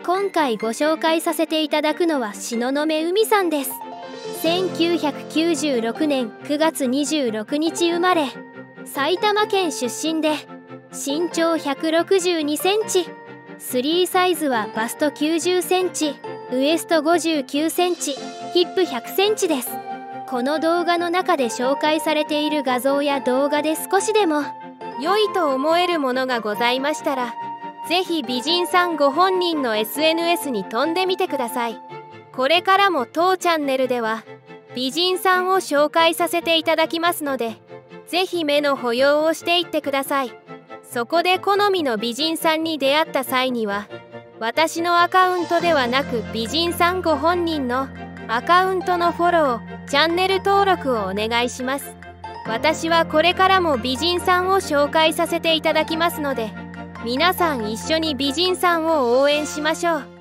今回ご紹介させていただくのは東雲海さんです。1996年9月26日生まれ、埼玉県出身で身長162センチ、スリーサイズはバスト90センチ、ウエスト59センチ、ヒップ100センチです。この動画の中で紹介されている画像や動画で少しでも良いと思えるものがございましたら、ぜひ美人さんご本人の SNS に飛んでみてください。これからも当チャンネルでは美人さんを紹介させていただきますので、ぜひ目の保養をしていってください。そこで好みの美人さんに出会った際には、私のアカウントではなく美人さんご本人のアカウントのフォロー、チャンネル登録をお願いします。私はこれからも美人さんを紹介させていただきますので、皆さん一緒に美人さんを応援しましょう。